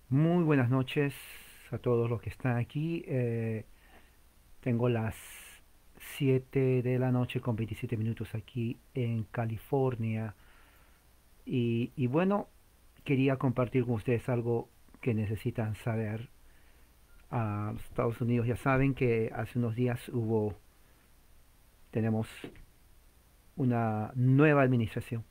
Muy buenas noches a todos los que están aquí. Tengo las 7 de la noche con 27 minutos aquí en California. Y bueno, quería compartir con ustedes algo que necesitan saber. Los Estados Unidos ya saben que hace unos días tenemos una nueva administración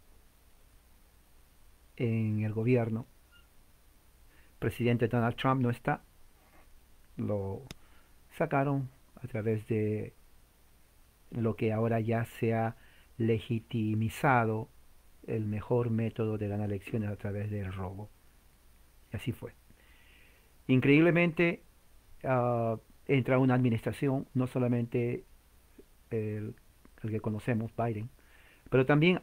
en el gobierno. Presidente Donald Trump no está. Lo sacaron a través de lo que ahora ya se ha legitimizado el mejor método de ganar elecciones a través del robo. Y así fue. Increíblemente, entra una administración, no solamente el, el que conocemos, Biden, pero también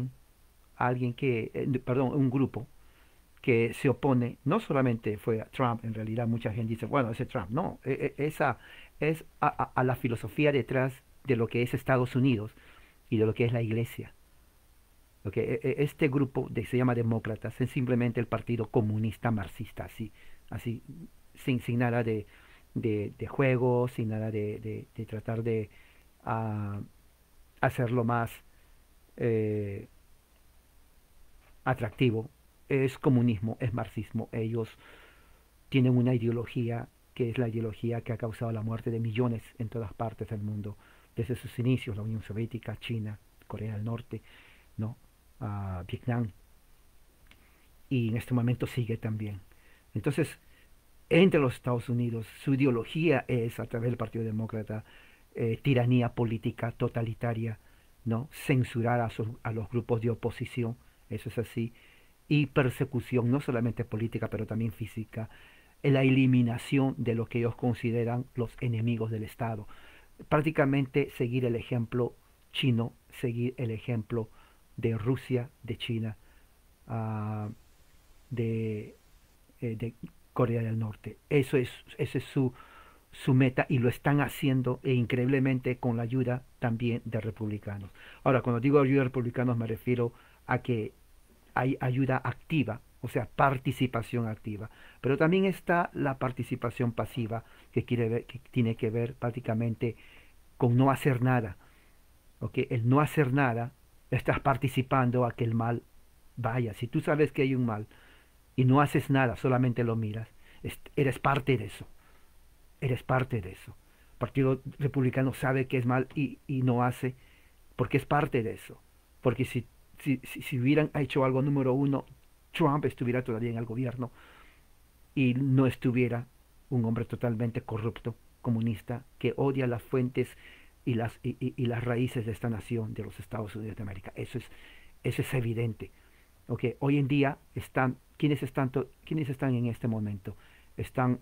perdón, un grupo que se opone, no solamente fue a Trump, en realidad mucha gente dice, bueno, ese Trump, no, esa es a la filosofía detrás de lo que es Estados Unidos y de lo que es la iglesia. Okay, este grupo se llama demócratas, es simplemente el partido comunista marxista, así sin nada de juego, sin nada de tratar de uh, hacerlo más eh, atractivo. Es comunismo, es marxismo. Ellos tienen una ideología que es la ideología que ha causado la muerte de millones en todas partes del mundo, desde sus inicios, la Unión Soviética, China, Corea del Norte, ¿no? Vietnam, y en este momento sigue también. Entonces, entre los Estados Unidos, su ideología es, a través del Partido Demócrata, tiranía política totalitaria, ¿no? Censurar a los grupos de oposición, eso es así, y persecución, no solamente política, pero también física, en la eliminación de lo que ellos consideran los enemigos del Estado. Prácticamente seguir el ejemplo chino, seguir el ejemplo de Rusia, de China, uh, de Corea del Norte. Ese es su meta y lo están haciendo increíblemente con la ayuda también de republicanos. Ahora, cuando digo ayuda de republicanos me refiero a que hay ayuda activa, o sea, participación activa, pero también está la participación pasiva que tiene que ver prácticamente con no hacer nada. ¿Okay? El no hacer nada, estás participando a que el mal vaya. Si tú sabes que hay un mal, y no haces nada, solamente lo miras, eres parte de eso, eres parte de eso. El Partido Republicano sabe que es mal y no hace porque es parte de eso. Porque si hubieran hecho algo número uno, Trump estuviera todavía en el gobierno y no estuviera un hombre totalmente corrupto, comunista, que odia las fuentes y las raíces de esta nación, de los Estados Unidos de América. Eso es evidente. Okay, hoy en día ¿quiénes están en este momento? Están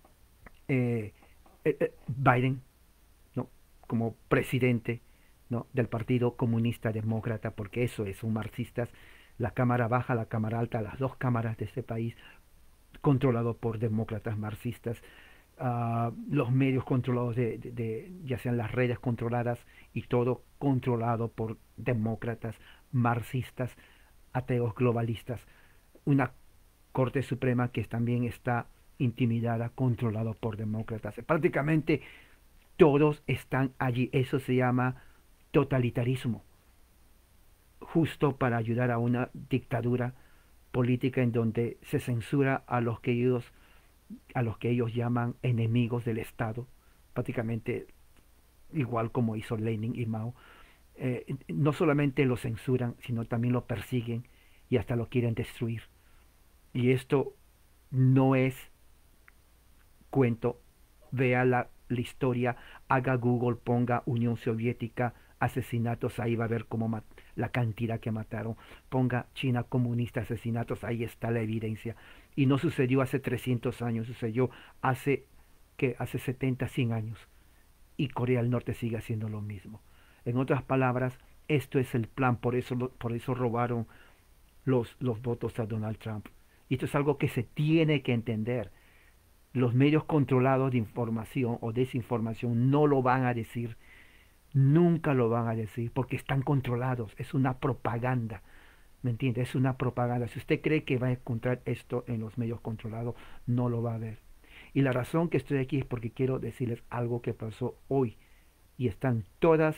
Biden, ¿no? Como presidente, ¿no? Del Partido Comunista Demócrata, porque eso es, son marxistas. La Cámara Baja, la Cámara Alta, las dos cámaras de este país, controlado por demócratas marxistas. Los medios controlados ya sean las redes controladas y todo controlado por demócratas marxistas, ateos globalistas, una Corte Suprema que también está intimidada, controlado por demócratas. Prácticamente todos están allí. Eso se llama totalitarismo, justo para ayudar a una dictadura política en donde se censura a los que ellos llaman enemigos del Estado, prácticamente igual como hizo Lenin y Mao. No solamente lo censuran, sino también lo persiguen y hasta lo quieren destruir. Y esto no es cuento. Vea la historia, haga Google, ponga Unión Soviética, asesinatos, ahí va a ver la cantidad que mataron. Ponga China comunista, asesinatos, ahí está la evidencia. Y no sucedió hace 300 años, sucedió hace 70, 100 años. Y Corea del Norte sigue haciendo lo mismo. En otras palabras, esto es el plan, por eso robaron los votos a Donald Trump. Y esto es algo que se tiene que entender. Los medios controlados de información o desinformación no lo van a decir, nunca lo van a decir, porque están controlados, es una propaganda. ¿Me entiende? Es una propaganda. Si usted cree que va a encontrar esto en los medios controlados, no lo va a ver. Y la razón que estoy aquí es porque quiero decirles algo que pasó hoy. Y están todas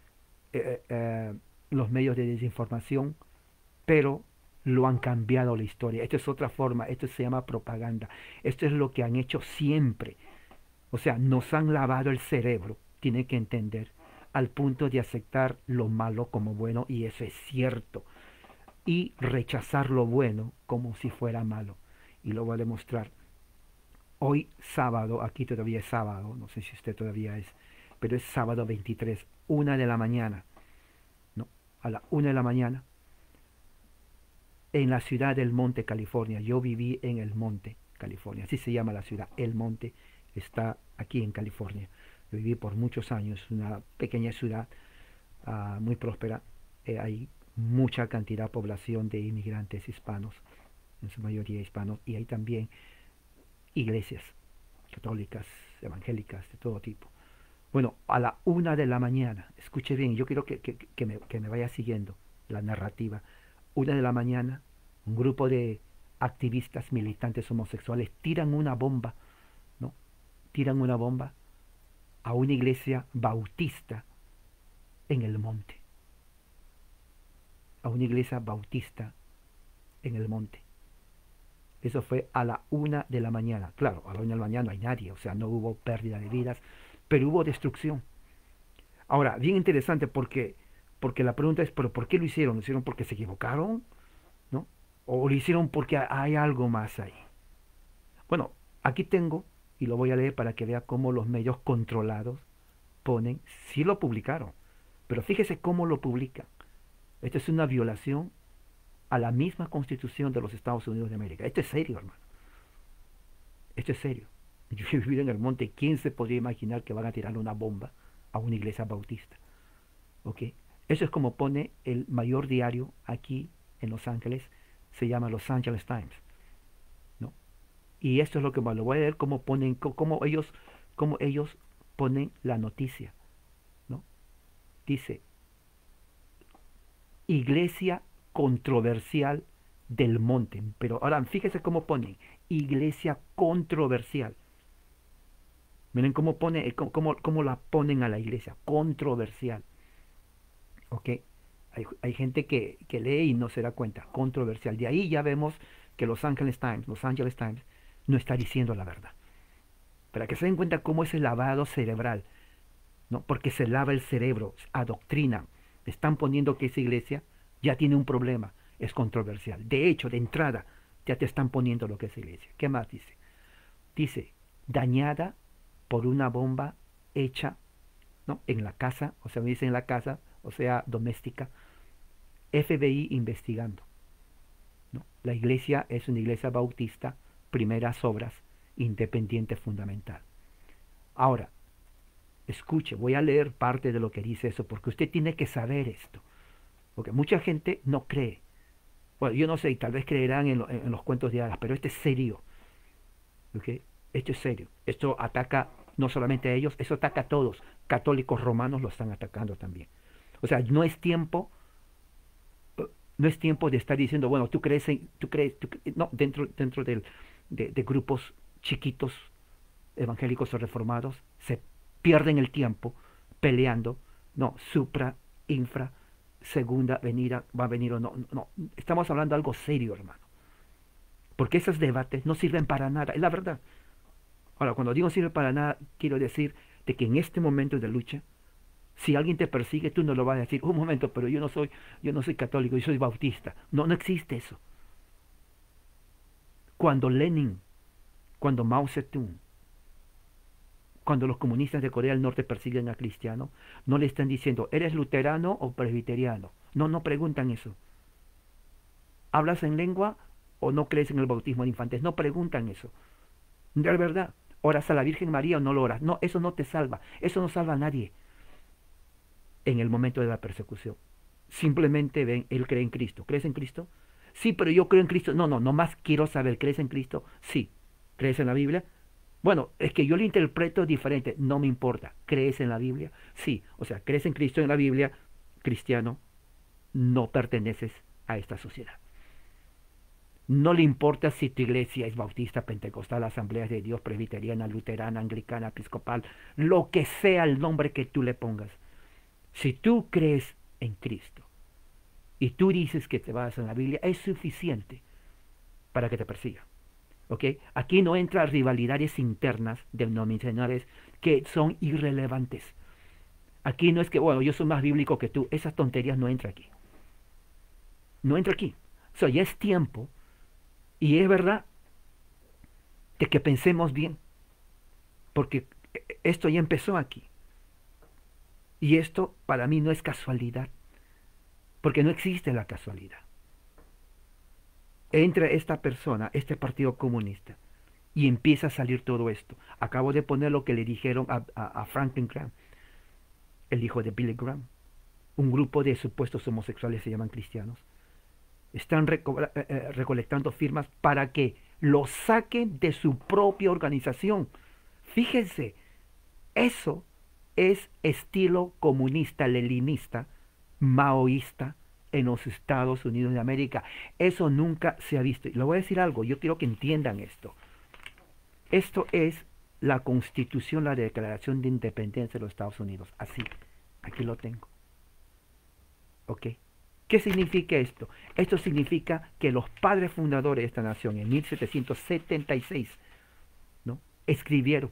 los medios de desinformación, pero lo han cambiado la historia. Esto es otra forma, esto se llama propaganda. Esto es lo que han hecho siempre. O sea, nos han lavado el cerebro, tiene que entender, al punto de aceptar lo malo como bueno, y eso es cierto, y rechazar lo bueno como si fuera malo. Y lo voy a demostrar. Hoy sábado, aquí todavía es sábado, no sé si usted todavía es, pero es sábado 23, 1 de la mañana, ¿no? A la 1 de la mañana, en la ciudad del Monte, California. Yo viví en el Monte, California, así se llama la ciudad, El Monte, está aquí en California. Yo viví por muchos años, una pequeña ciudad muy próspera. Hay mucha cantidad de población de inmigrantes hispanos, en su mayoría hispanos, y hay también iglesias católicas, evangélicas, de todo tipo. Bueno, a la 1 de la mañana, escuche bien, yo quiero que me vaya siguiendo la narrativa. 1 de la mañana, un grupo de activistas militantes homosexuales tiran una bomba, ¿no? Tiran una bomba a una iglesia bautista en el monte. A una iglesia bautista en el monte. Eso fue a la 1 de la mañana. Claro, a la 1 de la mañana no hay nadie, o sea, no hubo pérdida de vidas, pero hubo destrucción. Ahora, bien interesante porque la pregunta es, ¿pero por qué lo hicieron? ¿Lo hicieron porque se equivocaron? ¿No? ¿O lo hicieron porque hay algo más ahí? Bueno, aquí tengo, y lo voy a leer para que vea cómo los medios controlados ponen, sí lo publicaron, pero fíjese cómo lo publican. Esta es una violación a la misma Constitución de los Estados Unidos de América. Esto es serio, hermano. Esto es serio. Yo he vivido en el monte. ¿Quién se podría imaginar que van a tirar una bomba a una iglesia bautista? ¿Ok? Eso es como pone el mayor diario aquí en Los Ángeles. Se llama Los Angeles Times, ¿no? Y esto es lo que lo voy a leer, cómo ponen, cómo ellos ponen la noticia, ¿no? Dice, iglesia controversial del monte. Pero ahora fíjese cómo ponen, iglesia controversial. Miren cómo pone, cómo la ponen a la iglesia, controversial. ¿Ok? Hay gente que lee y no se da cuenta, controversial. De ahí ya vemos que Los Angeles Times no está diciendo la verdad. Para que se den cuenta cómo es el lavado cerebral, ¿no? Porque se lava el cerebro, adoctrinan, están poniendo que esa iglesia ya tiene un problema, es controversial. De hecho, de entrada, ya te están poniendo lo que es iglesia. ¿Qué más dice? Dice, dañada por una bomba hecha, ¿no? En la casa, o sea, me dice en la casa, o sea, doméstica, FBI investigando, ¿no? La iglesia es una iglesia bautista, primeras obras, independiente fundamental. Ahora, escuche, voy a leer parte de lo que dice eso, porque usted tiene que saber esto, porque mucha gente no cree. Bueno, yo no sé, tal vez creerán en los cuentos de hadas, pero este es serio, ¿ok? Esto es serio. Esto ataca no solamente a ellos, eso ataca a todos. Católicos romanos lo están atacando también. O sea, no es tiempo de estar diciendo, bueno, no, dentro de grupos chiquitos, evangélicos o reformados, se pierden el tiempo peleando, no, supra, infra, segunda venida, va a venir o no, no, estamos hablando de algo serio, hermano. Porque esos debates no sirven para nada, es la verdad. Ahora, cuando digo sirve para nada, quiero decir de que en este momento de lucha, si alguien te persigue, tú no lo vas a decir, un momento, pero yo no soy católico, yo soy bautista. No, no existe eso. Cuando Lenin, cuando Mao Zedong, cuando los comunistas de Corea del Norte persiguen a cristianos, no le están diciendo, ¿eres luterano o presbiteriano? No, no preguntan eso. ¿Hablas en lengua o no crees en el bautismo de infantes? No preguntan eso. De verdad, ¿oras a la Virgen María o no lo oras? No, eso no te salva. Eso no salva a nadie en el momento de la persecución. Simplemente ven, él cree en Cristo. ¿Crees en Cristo? Sí, pero yo creo en Cristo. No, no, nomás quiero saber, ¿crees en Cristo? Sí. ¿Crees en la Biblia? Bueno, es que yo lo interpreto diferente. No me importa. ¿Crees en la Biblia? Sí. O sea, crees en Cristo en la Biblia, cristiano, no perteneces a esta sociedad. No le importa si tu iglesia es bautista, pentecostal, Asamblea de Dios, presbiteriana, luterana, anglicana, episcopal, lo que sea el nombre que tú le pongas. Si tú crees en Cristo y tú dices que te basas en la Biblia, es suficiente para que te persiga. ¿Ok? Aquí no entran rivalidades internas denominacionales que son irrelevantes. Aquí no es que, bueno, yo soy más bíblico que tú. Esas tonterías no entran aquí. No entra aquí. O sea, ya es tiempo, y es verdad, de que pensemos bien. Porque esto ya empezó aquí. Y esto para mí no es casualidad. Porque no existe la casualidad. Entra esta persona, este partido comunista, y empieza a salir todo esto. Acabo de poner lo que le dijeron a Franklin Graham, el hijo de Billy Graham. Un grupo de supuestos homosexuales se llaman cristianos. Están recolectando firmas para que lo saquen de su propia organización. Fíjense, eso es estilo comunista, leninista, maoísta en los Estados Unidos de América. Eso nunca se ha visto. Y le voy a decir algo, yo quiero que entiendan esto. Esto es la Constitución, la Declaración de Independencia de los Estados Unidos. Así, aquí lo tengo. ¿Ok? ¿Qué significa esto? Esto significa que los padres fundadores de esta nación en 1776, ¿no?, escribieron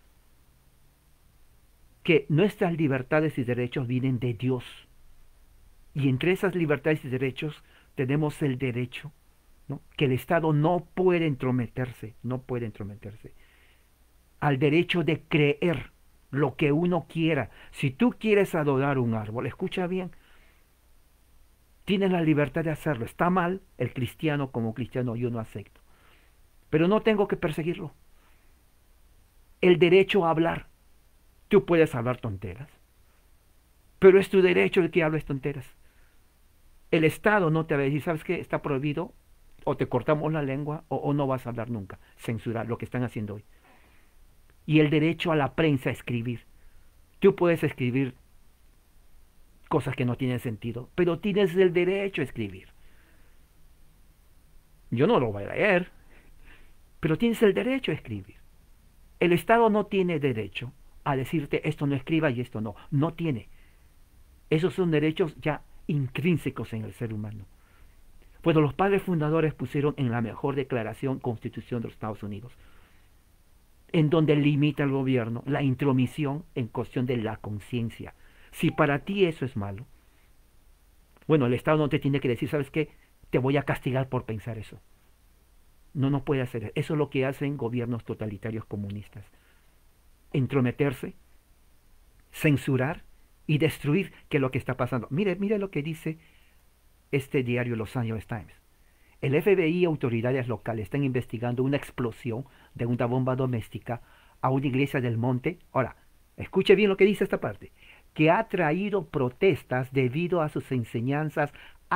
que nuestras libertades y derechos vienen de Dios. Y entre esas libertades y derechos tenemos el derecho, ¿no?, que el Estado no puede entrometerse, al derecho de creer lo que uno quiera. Si tú quieres adorar un árbol, escucha bien, tienes la libertad de hacerlo. Está mal, el cristiano como cristiano yo no acepto. Pero no tengo que perseguirlo. El derecho a hablar. Tú puedes hablar tonteras, pero es tu derecho el que hables tonteras. El Estado no te va a decir, ¿sabes qué? Está prohibido, o te cortamos la lengua, o no vas a hablar nunca. Censurar lo que están haciendo hoy. Y el derecho a la prensa a escribir. Tú puedes escribir cosas que no tienen sentido, pero tienes el derecho a escribir. Yo no lo voy a leer, pero tienes el derecho a escribir. El Estado no tiene derecho a decirte esto no escriba y esto no. No tiene. Esos son derechos ya intrínsecos en el ser humano. Pues los padres fundadores pusieron en la mejor declaración Constitución de los Estados Unidos, en donde limita el gobierno la intromisión en cuestión de la conciencia. Si para ti eso es malo, bueno, el Estado no te tiene que decir, ¿sabes qué? Te voy a castigar por pensar eso. No puede hacer eso. Eso es lo que hacen gobiernos totalitarios comunistas. Entrometerse, censurar y destruir, que es lo que está pasando. Mire lo que dice este diario Los Angeles Times. El FBI y autoridades locales están investigando una explosión de una bomba doméstica a una iglesia del monte. Ahora, escuche bien lo que dice esta parte, que ha traído protestas debido a sus enseñanzas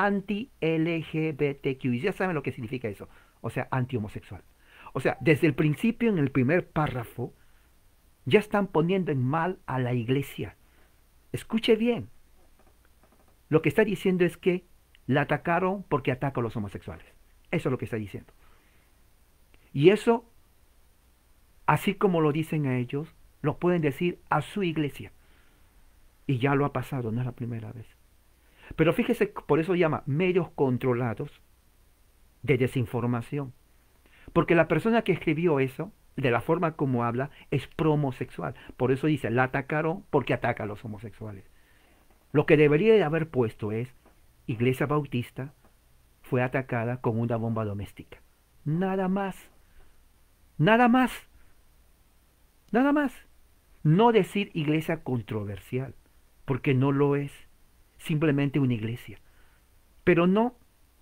anti-LGBTQ. Y ya saben lo que significa eso, o sea, anti-homosexual. O sea, desde el principio, en el primer párrafo, ya están poniendo en mal a la iglesia. Escuche bien. Lo que está diciendo es que la atacaron porque ataca a los homosexuales. Eso es lo que está diciendo. Y eso, así como lo dicen a ellos, lo pueden decir a su iglesia. Y ya lo ha pasado, no es la primera vez. Pero fíjese, por eso llama medios controlados de desinformación. Porque la persona que escribió eso, de la forma como habla, es pro-homosexual. Por eso dice, la atacaron porque ataca a los homosexuales. Lo que debería de haber puesto es, Iglesia Bautista fue atacada con una bomba doméstica. Nada más. Nada más. Nada más. No decir iglesia controversial, porque no lo es. Simplemente una iglesia. Pero no.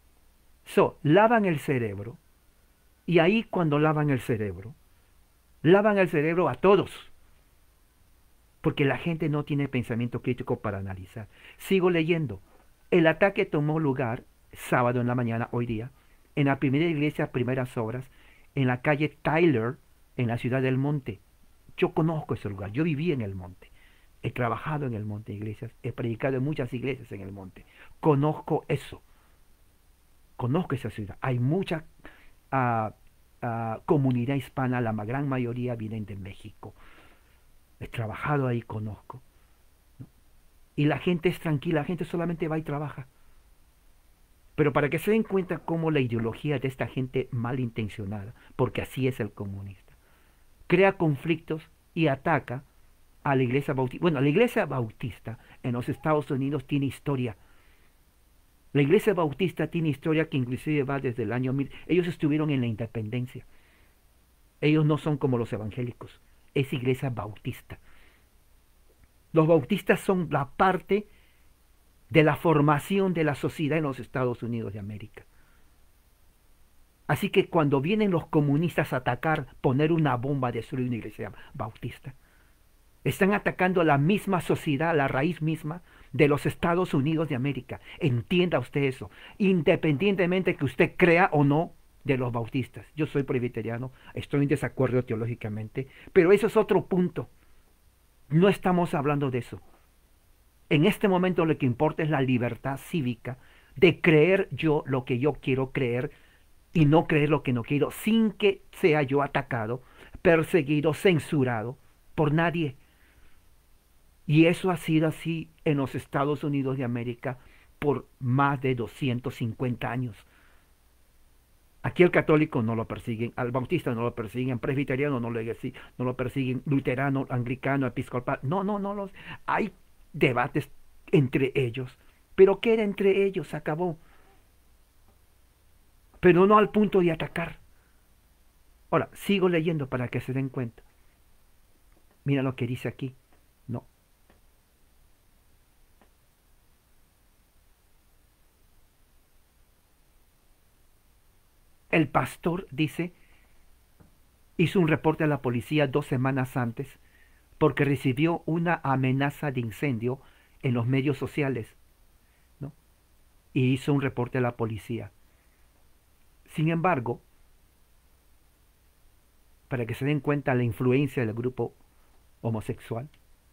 Lavan el cerebro. Y ahí cuando lavan el cerebro a todos. Porque la gente no tiene pensamiento crítico para analizar. Sigo leyendo. El ataque tomó lugar sábado en la mañana, hoy día, en la primera iglesia, primeras obras, en la calle Tyler, en la ciudad del Monte. Yo conozco ese lugar, yo viví en el Monte. He trabajado en el Monte, iglesias, he predicado en muchas iglesias en el Monte. Conozco eso. Conozco esa ciudad. Hay mucha ah, comunidad hispana, la gran mayoría vienen de México. He trabajado ahí, conozco. Y la gente es tranquila, la gente solamente va y trabaja. Pero para que se den cuenta cómo la ideología de esta gente malintencionada, porque así es el comunista, crea conflictos y ataca a la iglesia bautista. Bueno, la iglesia bautista en los Estados Unidos tiene historia. La iglesia bautista tiene historia que inclusive va desde el año 1000. Ellos estuvieron en la independencia. Ellos no son como los evangélicos. Es iglesia bautista. Los bautistas son la parte de la formación de la sociedad en los Estados Unidos de América. Así que cuando vienen los comunistas a atacar, poner una bomba a destruir una iglesia bautista, están atacando a la misma sociedad, la raíz misma de los Estados Unidos de América. Entienda usted eso, independientemente que usted crea o no de los bautistas. Yo soy presbiteriano, estoy en desacuerdo teológicamente, pero eso es otro punto. No estamos hablando de eso. En este momento lo que importa es la libertad cívica de creer yo lo que yo quiero creer y no creer lo que no quiero, sin que sea yo atacado, perseguido, censurado por nadie. Y eso ha sido así en los Estados Unidos de América por más de 250 años. Aquí el católico no lo persiguen, al bautista no lo persiguen, presbiteriano no lo persiguen, luterano, anglicano, episcopal. No. Hay debates entre ellos. Pero ¿qué era entre ellos? Se acabó. Pero no al punto de atacar. Ahora, sigo leyendo para que se den cuenta. Mira lo que dice aquí. No. El pastor, dice, hizo un reporte a la policía 2 semanas antes porque recibió una amenaza de incendio en los medios sociales, ¿no? Y hizo un reporte a la policía. Sin embargo, para que se den cuenta la influencia del grupo homosexual,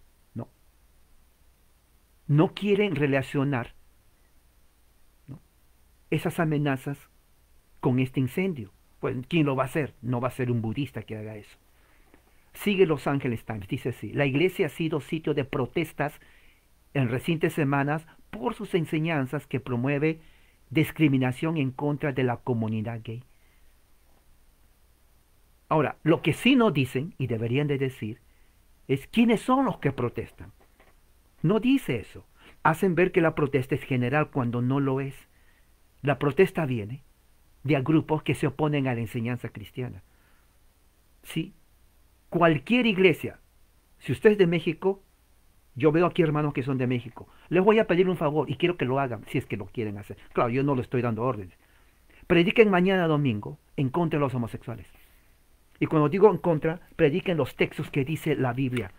no quieren relacionar, ¿no?, esas amenazas con este incendio. Pues, ¿quién lo va a hacer? No va a ser un budista que haga eso. Sigue Los Angeles Times, dice así: la iglesia ha sido sitio de protestas en recientes semanas por sus enseñanzas que promueve discriminación en contra de la comunidad gay. Ahora, lo que sí no dicen, y deberían de decir, es quiénes son los que protestan. No dice eso. Hacen ver que la protesta es general cuando no lo es. La protesta viene de grupos que se oponen a la enseñanza cristiana. Sí, cualquier iglesia, si usted es de México, yo veo aquí hermanos que son de México, les voy a pedir un favor y quiero que lo hagan, si es que lo quieren hacer. Claro, yo no le estoy dando órdenes. Prediquen mañana domingo en contra de los homosexuales. Y cuando digo en contra, prediquen los textos que dice la Biblia.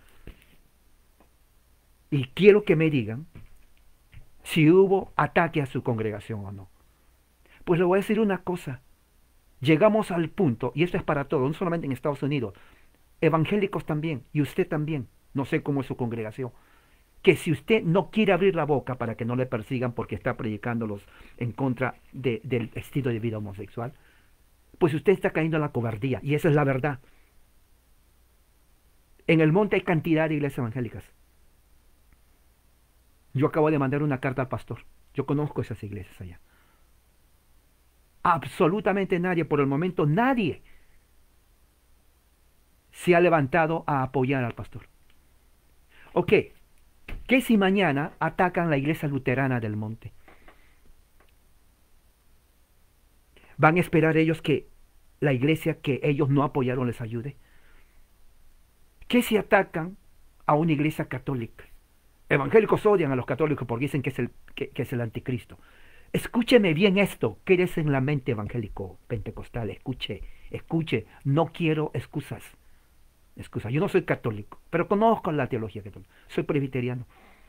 Y quiero que me digan si hubo ataque a su congregación o no. Pues le voy a decir una cosa. Llegamos al punto, y esto es para todos, no solamente en Estados Unidos, evangélicos también, y usted también, no sé cómo es su congregación, que si usted no quiere abrir la boca para que no le persigan porque está predicándolos en contra del estilo de vida homosexual, pues usted está cayendo en la cobardía, y esa es la verdad. En el monte hay cantidad de iglesias evangélicas. Yo acabo de mandar una carta al pastor. Yo conozco esas iglesias allá. Absolutamente nadie, por el momento nadie se ha levantado a apoyar al pastor. Ok, ¿qué si mañana atacan la iglesia luterana del monte? ¿Van a esperar ellos que la iglesia que ellos no apoyaron les ayude? ¿Qué si atacan a una iglesia católica? Evangélicos odian a los católicos porque dicen que es el anticristo. Escúcheme bien esto, quédese en la mente evangélico pentecostal, escuche, no quiero excusas. Yo no soy católico, pero conozco la teología católica, soy presbiteriano.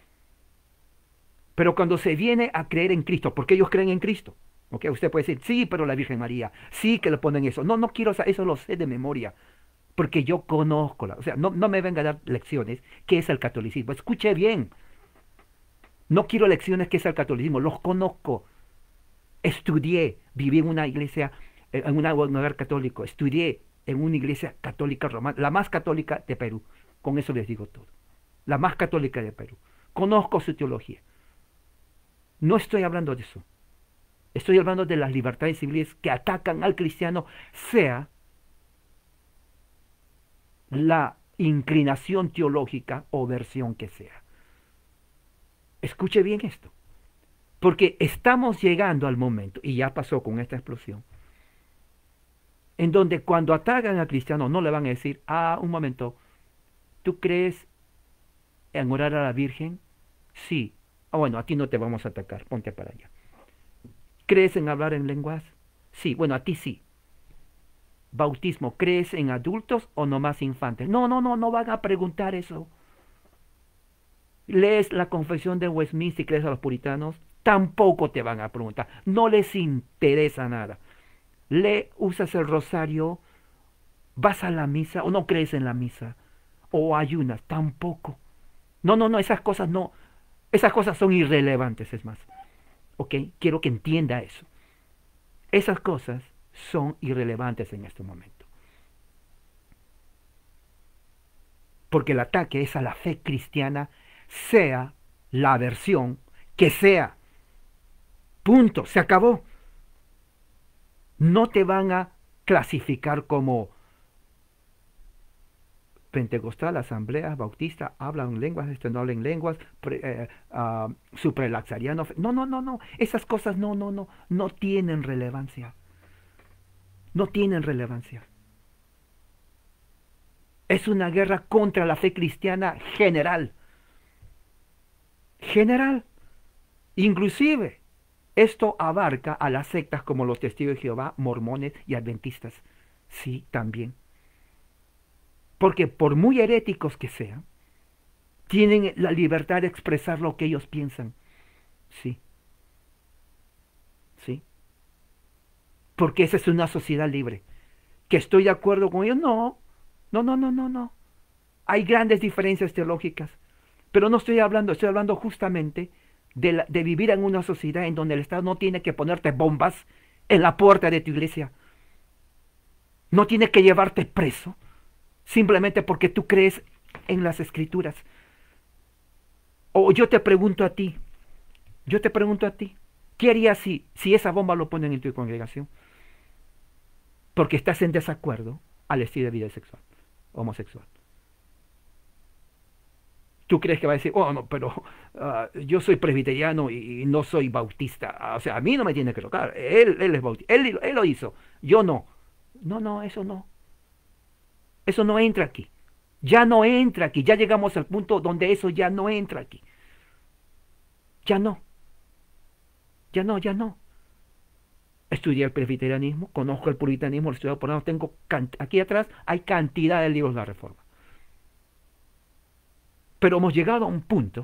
Pero cuando se viene a creer en Cristo, porque ellos creen en Cristo, ¿okay? Usted puede decir, sí, pero la Virgen María, sí que le ponen eso. No quiero, eso lo sé de memoria, porque yo conozco, o sea, no me venga a dar lecciones qué es el catolicismo. Escuche bien. No quiero lecciones qué es el catolicismo, los conozco. Estudié viví en una iglesia, en un hogar católico, estudié en una iglesia católica romana, la más católica de Perú. Con eso les digo todo. La más católica de Perú. Conozco su teología. No estoy hablando de eso. Estoy hablando de las libertades civiles que atacan al cristiano, sea la inclinación teológica o versión que sea. Escuche bien esto. Porque estamos llegando al momento, y ya pasó con esta explosión, en donde cuando atacan al cristiano no le van a decir, un momento, ¿tú crees en orar a la Virgen? Sí. Bueno, a ti no te vamos a atacar, ponte para allá. ¿Crees en hablar en lenguas? Sí, bueno, a ti sí. Bautismo, ¿crees en adultos o nomás infantes? No van a preguntar eso. ¿Lees la confesión de Westminster y crees a los puritanos? Tampoco te van a preguntar. No les interesa nada. Usas el rosario, vas a la misa o no crees en la misa o ayunas, tampoco. No, esas cosas no. Esas cosas son irrelevantes, es más. ¿Ok? Quiero que entienda eso. Esas cosas son irrelevantes en este momento. Porque el ataque es a la fe cristiana, sea la versión que sea. Punto, se acabó. No te van a clasificar como pentecostal, asamblea, bautista, hablan lenguas, no hablan lenguas, supralaxariano. No. Esas cosas no tienen relevancia. No tienen relevancia. Es una guerra contra la fe cristiana general. General. Inclusive, esto abarca a las sectas como los Testigos de Jehová, mormones y adventistas. Sí, también. Porque por muy heréticos que sean, tienen la libertad de expresar lo que ellos piensan. Sí. Sí. Porque esa es una sociedad libre. ¿Que estoy de acuerdo con ellos? No. No. Hay grandes diferencias teológicas. Pero no estoy hablando justamente de vivir en una sociedad en donde el Estado no tiene que ponerte bombas en la puerta de tu iglesia. No tiene que llevarte preso simplemente porque tú crees en las escrituras. O yo te pregunto a ti, ¿qué harías si esa bomba lo ponen en tu congregación? Porque estás en desacuerdo al estilo de vida sexual, homosexual. ¿Tú crees que va a decir, no, pero yo soy presbiteriano y no soy bautista? O sea, a mí no me tiene que tocar. Él es bautista. Él lo hizo. Yo no. No, eso no. Eso no entra aquí. Ya no entra aquí. Ya llegamos al punto donde eso ya no entra aquí. Ya no. Estudié el presbiterianismo, conozco el puritanismo, lo he estudiado por años, tengo aquí atrás hay cantidad de libros de la Reforma. Pero hemos llegado a un punto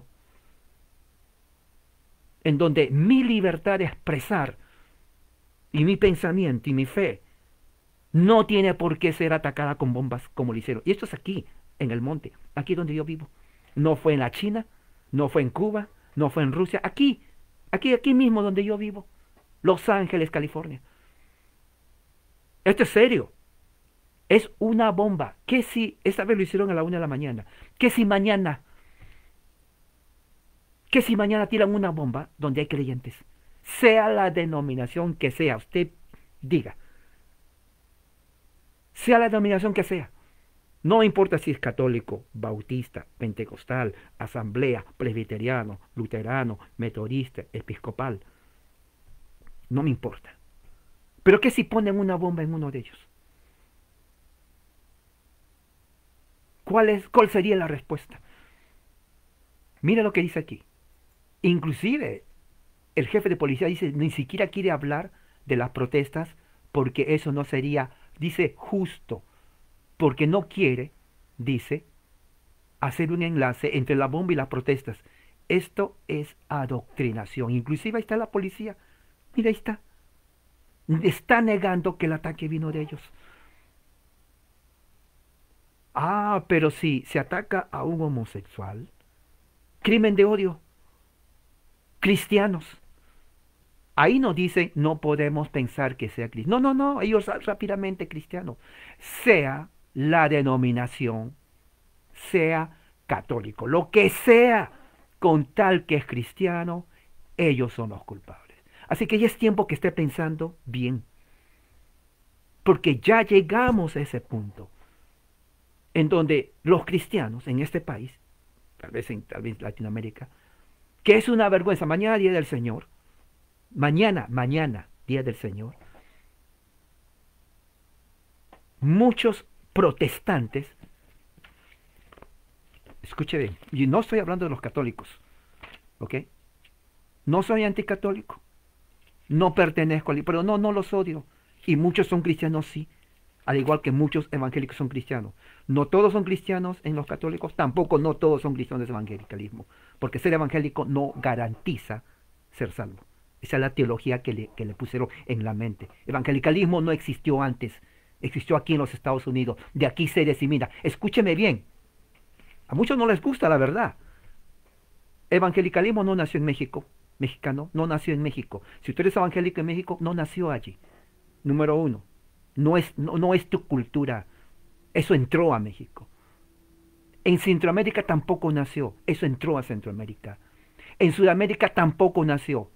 en donde mi libertad de expresar y mi pensamiento y mi fe no tiene por qué ser atacada con bombas como lo hicieron. Y esto es aquí, en el monte, aquí donde yo vivo. No fue en la China, no fue en Cuba, no fue en Rusia, aquí mismo donde yo vivo. Los Ángeles, California. Esto es serio. Es una bomba. ¿Qué si, esta vez lo hicieron a la 1 de la mañana? ¿Qué si mañana tiran una bomba donde hay creyentes? Sea la denominación que sea, usted diga. Sea la denominación que sea. No importa si es católico, bautista, pentecostal, asamblea, presbiteriano, luterano, metodista, episcopal. No me importa. Pero ¿qué si ponen una bomba en uno de ellos? ¿Cuál sería la respuesta? Mira lo que dice aquí. Inclusive, el jefe de policía dice, ni siquiera quiere hablar de las protestas porque eso no sería, dice, justo. Porque no quiere, dice, hacer un enlace entre la bomba y las protestas. Esto es adoctrinación. Inclusive ahí está la policía. Mira, ahí está. Está negando que el ataque vino de ellos. Pero si se ataca a un homosexual, crimen de odio, cristianos. Ahí nos dicen, no podemos pensar que sea cristiano. No, no, no, ellos rápidamente cristianos. Sea la denominación, sea católico, lo que sea, con tal que es cristiano, ellos son los culpables. Así que ya es tiempo que esté pensando bien, porque ya llegamos a ese punto en donde los cristianos en este país, tal vez Latinoamérica, que es una vergüenza, mañana día del Señor, mañana, día del Señor, muchos protestantes, escuche bien, y no estoy hablando de los católicos, ¿ok? No soy anticatólico, no pertenezco al, pero no los odio, y muchos son cristianos, sí, al igual que muchos evangélicos son cristianos. No todos son cristianos en los católicos, tampoco no todos son cristianos de evangelicalismo, porque ser evangélico no garantiza ser salvo. Esa es la teología que le pusieron en la mente. Evangelicalismo no existió antes, existió aquí en los Estados Unidos, de aquí se disemina. Escúcheme bien, a muchos no les gusta la verdad. Evangelicalismo no nació en México, mexicano no nació en México. Si tú eres evangélico en México, no nació allí. Número uno, no es tu cultura, eso entró a México. En Centroamérica tampoco nació, eso entró a Centroamérica. En Sudamérica tampoco nació.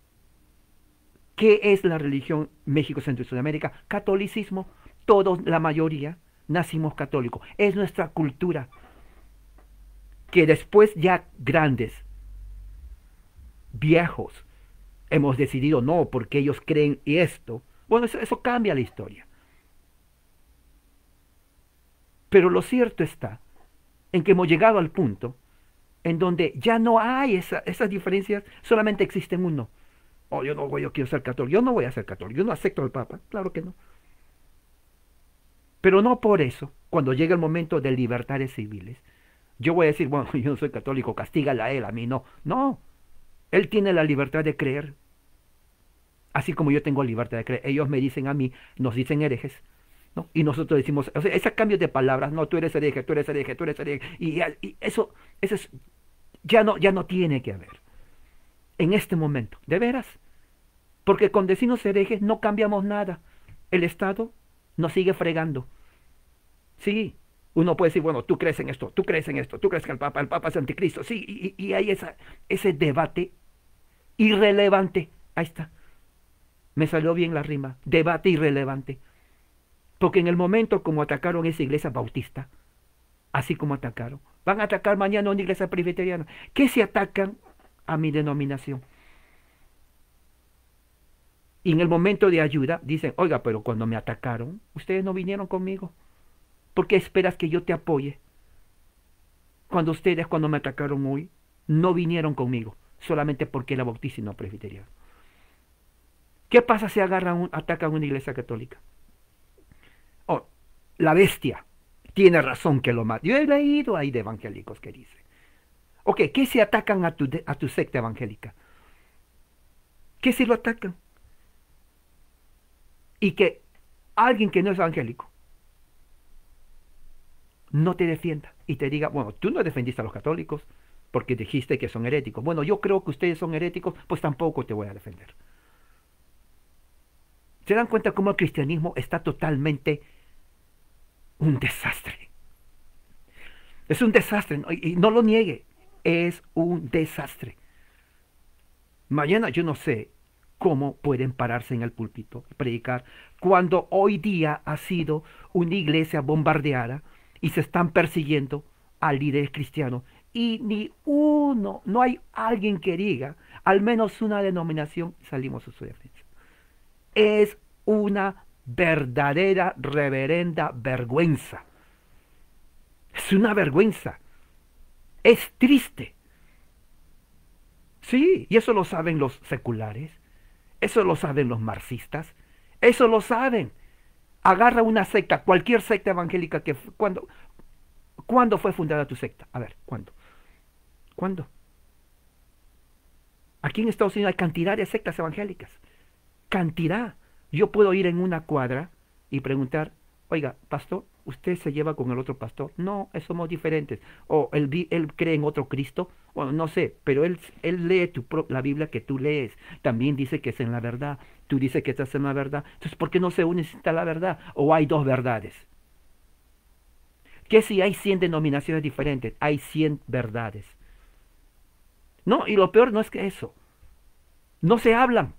¿Qué es la religión México, Centro y Sudamérica? Catolicismo. Todos, la mayoría, nacimos católicos. Es nuestra cultura. Que después ya grandes, viejos, hemos decidido no, porque ellos creen esto. Bueno, eso cambia la historia. Pero lo cierto está en que hemos llegado al punto en donde ya no hay esas diferencias, solamente existen uno. Oh, yo quiero ser católico, yo no voy a ser católico, yo no acepto al Papa, claro que no. Pero no por eso, cuando llega el momento de libertades civiles, yo voy a decir, bueno, yo no soy católico, castígala a él, a mí no. No, él tiene la libertad de creer, así como yo tengo libertad de creer. Ellos me dicen a mí, nos dicen herejes, ¿no? Y nosotros decimos, o sea, ese cambio de palabras, no, tú eres hereje, tú eres hereje, tú eres hereje, y eso ya no tiene que haber. En este momento, de veras. Porque con decirnos herejes no cambiamos nada. El Estado nos sigue fregando. Sí, uno puede decir, bueno, tú crees en esto, tú crees en esto, tú crees que el Papa es anticristo. Sí, y hay ese debate irrelevante. Ahí está. Me salió bien la rima. Debate irrelevante. Porque en el momento como atacaron esa iglesia bautista, así como atacaron, van a atacar mañana una iglesia presbiteriana. ¿Qué se atacan a mi denominación? Y en el momento de ayuda dicen, oiga, pero cuando me atacaron, ustedes no vinieron conmigo. ¿Por qué esperas que yo te apoye? Cuando ustedes, cuando me atacaron hoy, no vinieron conmigo, solamente porque era bautista y no presbiteriano. ¿Qué pasa si atacan una iglesia católica? Oh, la bestia tiene razón que lo mate. Yo he leído ahí de evangélicos que dicen. Ok, ¿qué si atacan a tu secta evangélica? ¿Qué si lo atacan? Y que alguien que no es evangélico no te defienda y te diga, bueno, tú no defendiste a los católicos porque dijiste que son heréticos. Bueno, yo creo que ustedes son heréticos, pues tampoco te voy a defender. ¿Se dan cuenta cómo el cristianismo está totalmente un desastre? Es un desastre, y no lo niegue, es un desastre. Mañana yo no sé cómo pueden pararse en el púlpito y predicar cuando hoy día ha sido una iglesia bombardeada y se están persiguiendo a líderes cristianos y ni uno, no hay alguien que diga, al menos una denominación, salimos a su defensa. Es una verdadera, reverenda vergüenza. Es una vergüenza. Es triste. Sí, y eso lo saben los seculares, eso lo saben los marxistas, eso lo saben. Agarra una secta, cualquier secta evangélica que... ¿Cuándo fue fundada tu secta? A ver, ¿cuándo? ¿Cuándo? Aquí en Estados Unidos hay cantidad de sectas evangélicas. Cantidad. Yo puedo ir en una cuadra y preguntar, Oiga, pastor, ¿usted se lleva con el otro pastor? No, somos diferentes. O él cree en otro Cristo. Bueno, no sé, pero él lee la Biblia que tú lees. También dice que es en la verdad. Tú dices que estás en la verdad. Entonces, ¿por qué no se une si está la verdad? ¿O hay dos verdades? ¿Qué si hay 100 denominaciones diferentes? Hay 100 verdades. No, y lo peor no es que eso. No se hablan.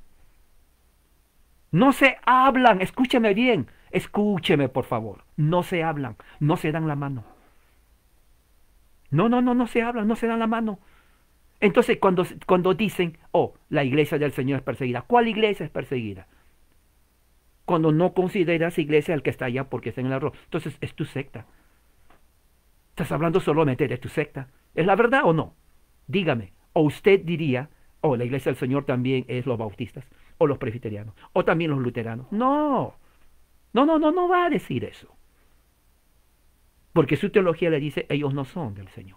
No se hablan. Escúcheme bien. Escúcheme, por favor. No se hablan. No se dan la mano. No, no, no, no se hablan. No se dan la mano. Entonces, cuando dicen, oh, la iglesia del Señor es perseguida. ¿Cuál iglesia es perseguida? Cuando no consideras iglesia al que está allá porque está en el error. Entonces, es tu secta. Estás hablando solamente de tu secta. ¿Es la verdad o no? Dígame. O usted diría, oh, la iglesia del Señor también es los bautistas, o los presbiterianos, o también los luteranos. No. No, no, no, no va a decir eso. Porque su teología le dice, ellos no son del Señor.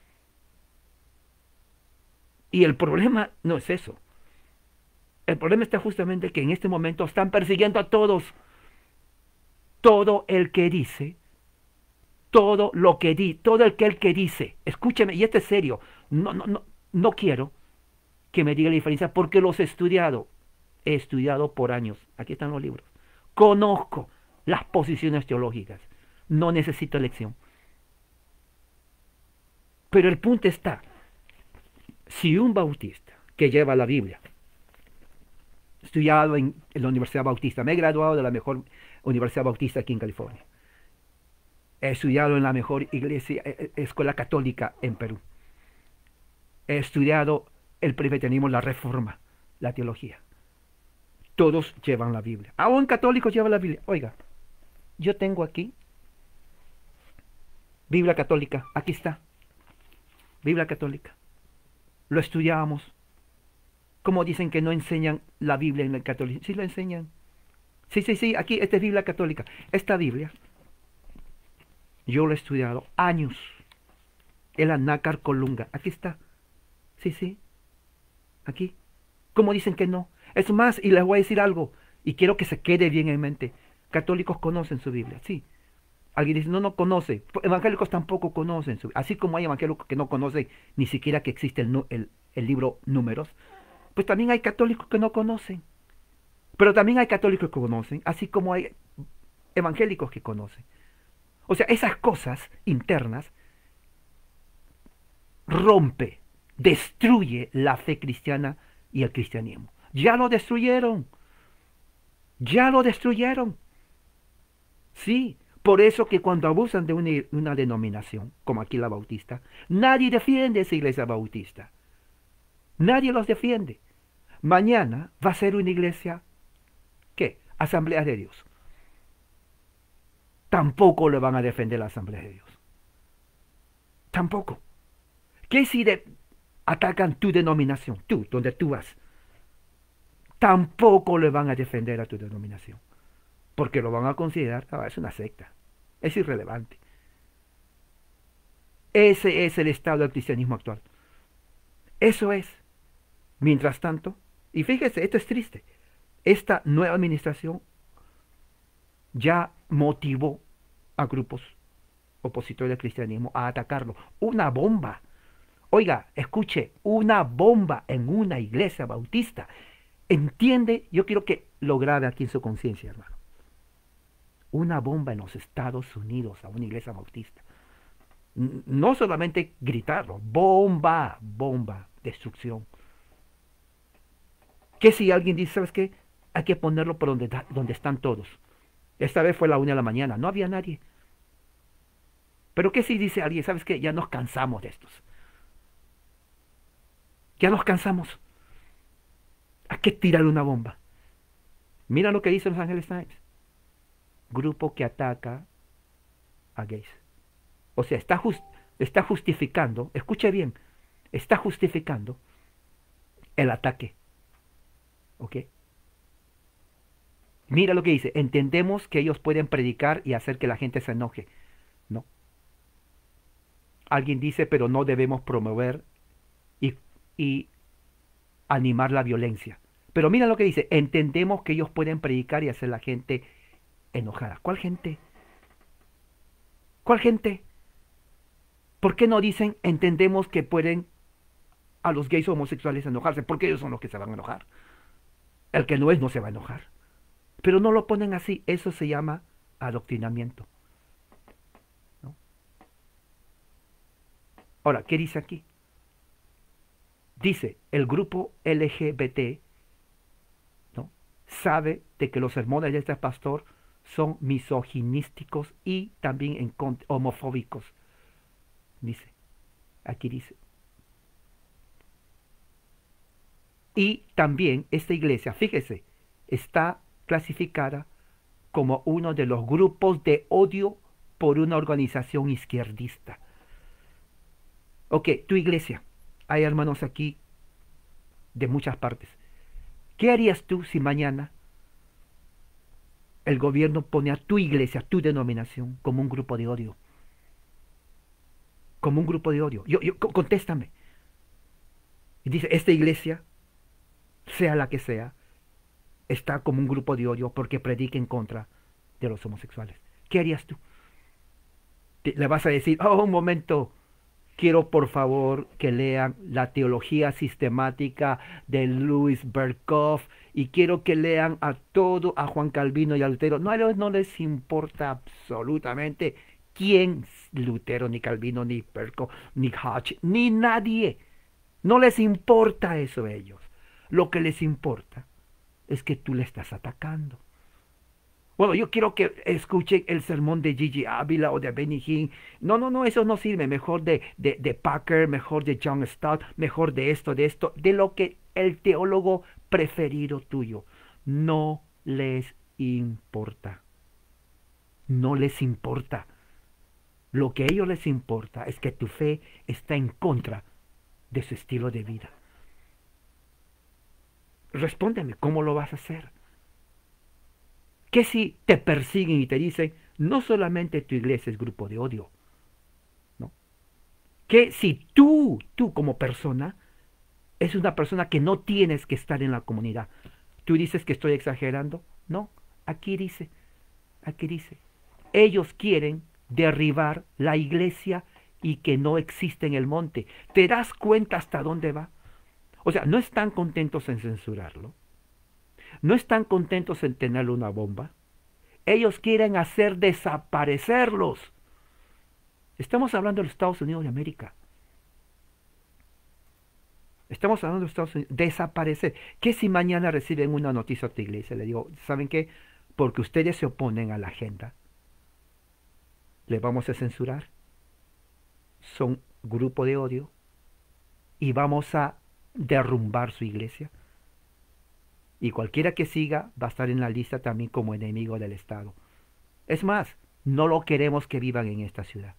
Y el problema no es eso. El problema está justamente que en este momento están persiguiendo a todos. Todo el que dice, todo lo que todo el que dice. Escúcheme, y esto es serio. No, no, no, no quiero que me diga la diferencia porque los he estudiado. He estudiado por años. Aquí están los libros. Conozco las posiciones teológicas. No necesito elección. Pero el punto está, si un bautista que lleva la Biblia, estudiado en la Universidad Bautista, me he graduado de la mejor Universidad Bautista aquí en California, he estudiado en la mejor iglesia, escuela católica en Perú, he estudiado el presbiterianismo, la reforma, la teología, todos llevan la Biblia, aún católicos llevan la Biblia. Oiga, yo tengo aquí Biblia católica, aquí está, Biblia católica, lo estudiábamos. ¿Cómo dicen que no enseñan la Biblia en el catolicismo? Sí la enseñan. Sí, sí, sí, aquí esta es Biblia católica. Esta Biblia, yo la he estudiado años. El Nácar Colunga, aquí está. Sí, sí, aquí. ¿Cómo dicen que no? Es más, y les voy a decir algo, y quiero que se quede bien en mente. Católicos conocen su Biblia, sí. Alguien dice, no, no conoce. Evangélicos tampoco conocen su Biblia. Así como hay evangélicos que no conocen ni siquiera que existe el libro Números, pues también hay católicos que no conocen. Pero también hay católicos que conocen, así como hay evangélicos que conocen. O sea, esas cosas internas rompe, destruye la fe cristiana y el cristianismo. Ya lo destruyeron. Ya lo destruyeron. Sí, por eso que cuando abusan de una denominación, como aquí la bautista, nadie defiende esa iglesia bautista. Nadie los defiende. Mañana va a ser una iglesia, ¿qué? Asamblea de Dios. Tampoco le van a defender la Asamblea de Dios. Tampoco. ¿Qué si atacan tu denominación? Tú, donde tú vas. Tampoco le van a defender a tu denominación. Porque lo van a considerar, es una secta. Es irrelevante. Ese es el estado del cristianismo actual. Eso es. Mientras tanto, y fíjese, esto es triste, esta nueva administración ya motivó a grupos opositores al cristianismo a atacarlo. Una bomba. Oiga, escuche, una bomba en una iglesia bautista. ¿Entiende? Yo quiero que lo grabe aquí en su conciencia, hermano. Una bomba en los Estados Unidos a una iglesia bautista. No solamente gritarlo, bomba, bomba, destrucción. ¿Qué si alguien dice, sabes qué? Hay que ponerlo por donde están todos? Esta vez fue la 1 de la mañana, no había nadie. Pero ¿qué si dice alguien, sabes qué? Ya nos cansamos de estos. Ya nos cansamos. Hay que tirar una bomba. Mira lo que dice Los Angeles Times. Grupo que ataca a gays. O sea, está justificando, escuche bien, está justificando el ataque. ¿Ok? Mira lo que dice, entendemos que ellos pueden predicar y hacer que la gente se enoje. No. Alguien dice, pero no debemos promover y animar la violencia. Pero mira lo que dice, entendemos que ellos pueden predicar y hacer la gente enojada. ¿Cuál gente? ¿Cuál gente? ¿Por qué no dicen, entendemos que pueden a los gays o homosexuales enojarse? Porque ellos son los que se van a enojar. El que no es no se va a enojar. Pero no lo ponen así. Eso se llama adoctrinamiento, ¿no? Ahora, ¿qué dice aquí? Dice, el grupo LGBT, ¿no?, sabe de que los sermones de este pastor son misoginísticos y también homofóbicos. Dice, aquí dice. Y también esta iglesia, fíjese, está clasificada como uno de los grupos de odio por una organización izquierdista. Ok, tu iglesia, hay hermanos aquí de muchas partes. ¿Qué harías tú si mañana el gobierno pone a tu iglesia, tu denominación, como un grupo de odio? Como un grupo de odio. Contéstame. Y dice, esta iglesia, sea la que sea, está como un grupo de odio porque predica en contra de los homosexuales. ¿Qué harías tú? Le vas a decir, oh, un momento, quiero por favor que lean la teología sistemática de Louis Berkhoff y quiero que lean a Juan Calvino y a Lutero. No les importa absolutamente quién Lutero, ni Calvino, ni Berkhoff, ni Hodge, ni nadie. No les importa eso a ellos. Lo que les importa es que tú le estás atacando. Bueno, yo quiero que escuchen el sermón de Gigi Ávila o de Benny Hinn. No, eso no sirve. Mejor de Packer, mejor de John Stott, mejor de esto, de lo que el teólogo preferido tuyo. No les importa. No les importa. Lo que a ellos les importa es que tu fe está en contra de su estilo de vida. Respóndeme, ¿cómo lo vas a hacer? ¿Qué si te persiguen y te dicen, no solamente tu iglesia es grupo de odio, ¿no? ¿Qué si tú como persona, es una persona que no tienes que estar en la comunidad? ¿Tú dices que estoy exagerando? No, aquí dice, ellos quieren derribar la iglesia y que no existe en el monte. ¿Te das cuenta hasta dónde va? O sea, no están contentos en censurarlo. No están contentos en tenerle una bomba. Ellos quieren hacer desaparecerlos. Estamos hablando de los Estados Unidos de América. Estamos hablando de los Estados Unidos. Desaparecer. ¿Qué si mañana reciben una noticia a tu iglesia? Le digo, ¿saben qué? Porque ustedes se oponen a la agenda, le vamos a censurar. Son grupo de odio y vamos a derrumbar su iglesia. Y cualquiera que siga va a estar en la lista también como enemigo del Estado. Es más, no lo queremos que vivan en esta ciudad.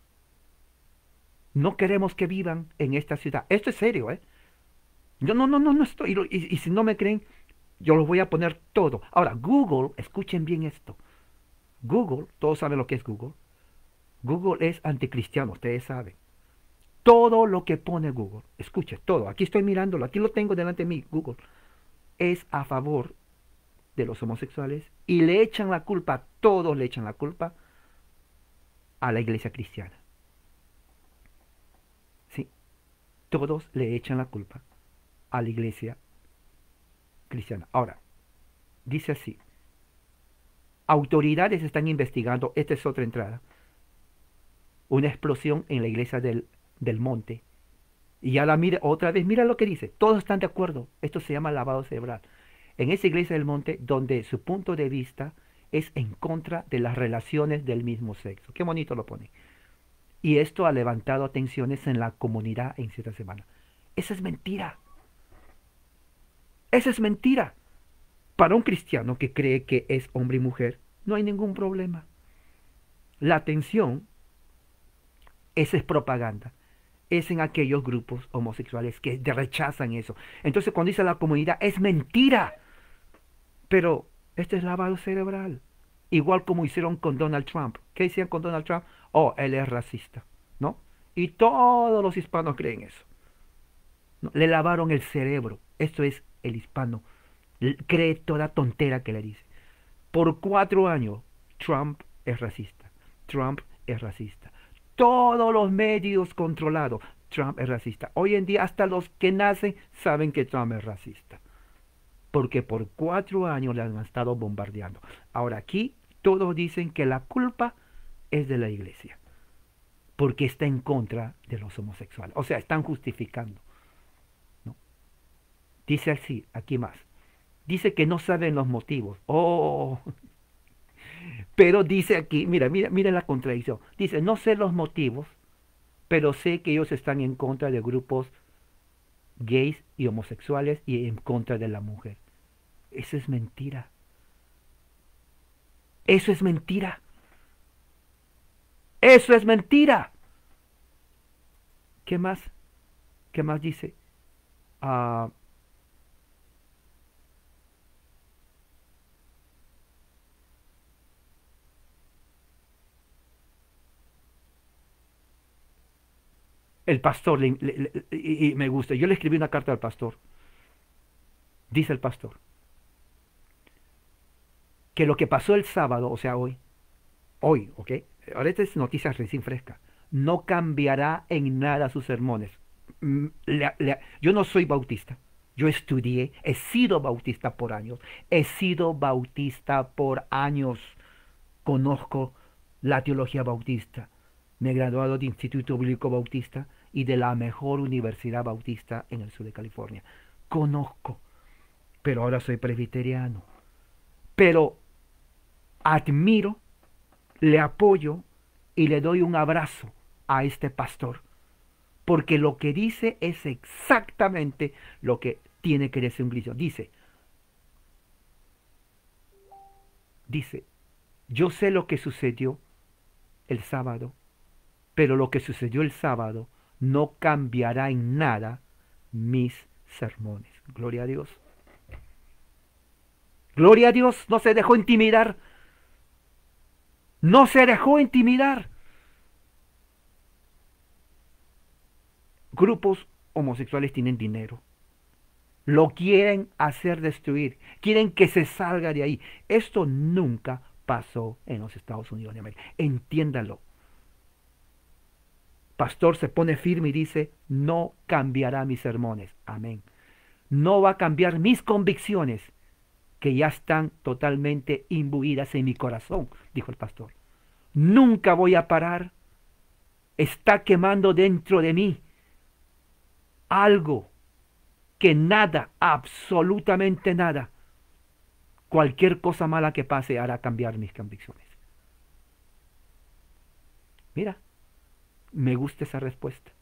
No queremos que vivan en esta ciudad. Esto es serio, ¿eh? Yo no estoy. Y si no me creen, yo los voy a poner todo. Ahora, Google, escuchen bien esto. Google, todos saben lo que es Google. Google es anticristiano, ustedes saben. Todo lo que pone Google, escuche, todo. Aquí estoy mirándolo, aquí lo tengo delante de mí, Google. Es a favor de los homosexuales y le echan la culpa, todos le echan la culpa a la iglesia cristiana. Sí, todos le echan la culpa a la iglesia cristiana. Ahora, dice así, autoridades están investigando, esta es otra entrada, una explosión en la iglesia del monte. Y ya la mira otra vez, mira lo que dice, todos están de acuerdo, esto se llama lavado cerebral. En esa iglesia del monte, donde su punto de vista es en contra de las relaciones del mismo sexo. Qué bonito lo pone. Y esto ha levantado tensiones en la comunidad en cierta semana. Esa es mentira. Esa es mentira. Para un cristiano que cree que es hombre y mujer, no hay ningún problema. La tensión, esa es propaganda. Es en aquellos grupos homosexuales que rechazan eso. Entonces cuando dice la comunidad, es mentira. Pero este es lavado cerebral. Igual como hicieron con Donald Trump. ¿Qué hicieron con Donald Trump? Oh, él es racista, ¿no? Y todos los hispanos creen eso, ¿no? Le lavaron el cerebro. Esto es el hispano. Cree toda tontera que le dice. Por 4 años, Trump es racista. Trump es racista. Todos los medios controlados, Trump es racista. Hoy en día hasta los que nacen saben que Trump es racista. Porque por 4 años le han estado bombardeando. Ahora aquí todos dicen que la culpa es de la iglesia. Porque está en contra de los homosexuales. O sea, están justificando. ¿No? Dice así, aquí más. Dice que no saben los motivos. Oh, pero dice aquí, mira la contradicción. Dice, no sé los motivos, pero sé que ellos están en contra de grupos gays y homosexuales y en contra de la mujer. Eso es mentira. Eso es mentira. Eso es mentira. ¿Qué más? ¿Qué más dice? Ah, el pastor, y me gusta. Yo le escribí una carta al pastor. Dice el pastor que lo que pasó el sábado, o sea, hoy, ¿ok? Ahora esta es noticia recién fresca. No cambiará en nada sus sermones. Yo no soy bautista. Yo estudié, he sido bautista por años. He sido bautista por años. Conozco la teología bautista. Me he graduado de Instituto Bíblico Bautista y de la mejor universidad bautista en el sur de California. Conozco, pero ahora soy presbiteriano. Pero admiro, le apoyo y le doy un abrazo a este pastor, porque lo que dice es exactamente lo que tiene que decir un cristiano. Dice, yo sé lo que sucedió el sábado, pero lo que sucedió el sábado no cambiará en nada mis sermones. Gloria a Dios. Gloria a Dios, no se dejó intimidar. No se dejó intimidar. Grupos homosexuales tienen dinero. Lo quieren hacer destruir. Quieren que se salga de ahí. Esto nunca pasó en los Estados Unidos de América. Entiéndalo. Pastor se pone firme y dice, no cambiará mis sermones. Amén. No va a cambiar mis convicciones, que ya están totalmente imbuidas en mi corazón, dijo el pastor. Nunca voy a parar. Está quemando dentro de mí algo que nada, absolutamente nada, cualquier cosa mala que pase hará cambiar mis convicciones. Mira, me gusta esa respuesta.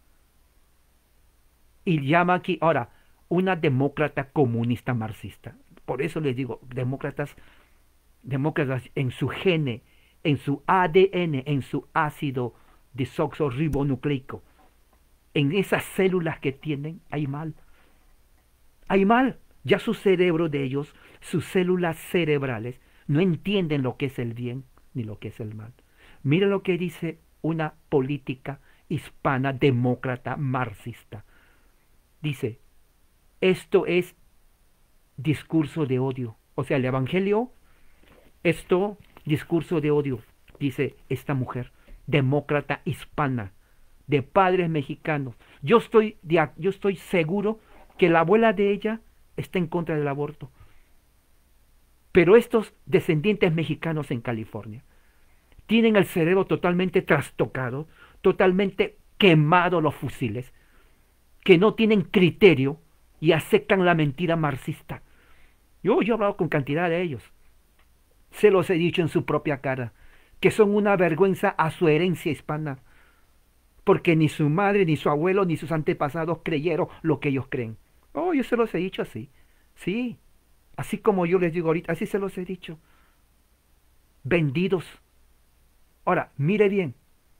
Y llama aquí, ahora, una demócrata comunista marxista. Por eso les digo, demócratas en su gene, en su ADN, en su ácido desoxirribonucleico, en esas células que tienen, hay mal. Hay mal. Ya su cerebro de ellos, sus células cerebrales, no entienden lo que es el bien ni lo que es el mal. Mira lo que dice una política hispana demócrata marxista. Dice, esto es discurso de odio. O sea, el evangelio, discurso de odio, dice esta mujer, demócrata hispana, de padres mexicanos. Yo estoy seguro que la abuela de ella está en contra del aborto. Pero estos descendientes mexicanos en California tienen el cerebro totalmente trastocado, totalmente quemado los fusiles, que no tienen criterio y aceptan la mentira marxista. Yo he hablado con cantidad de ellos. Se los he dicho en su propia cara, que son una vergüenza a su herencia hispana, porque ni su madre, ni su abuelo, ni sus antepasados creyeron lo que ellos creen. Oh, yo se los he dicho así. Sí, así como yo les digo ahorita, así se los he dicho. Vendidos. Ahora, mire bien.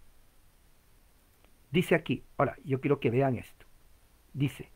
Dice aquí, ahora, yo quiero que vean esto. Dice,